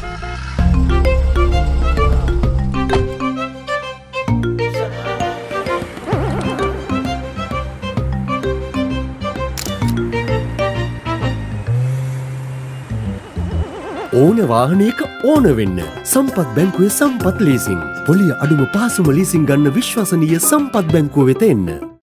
ඕන වාහනයක ඕන වෙන්න සම්පත් බැංකුවේ සම්පත් ලීසිං. පොලිය අඩුම පාසුම ලීසිං ගන්න විශ්වසනීය සම්පත් බැංකුව වෙත එන්න.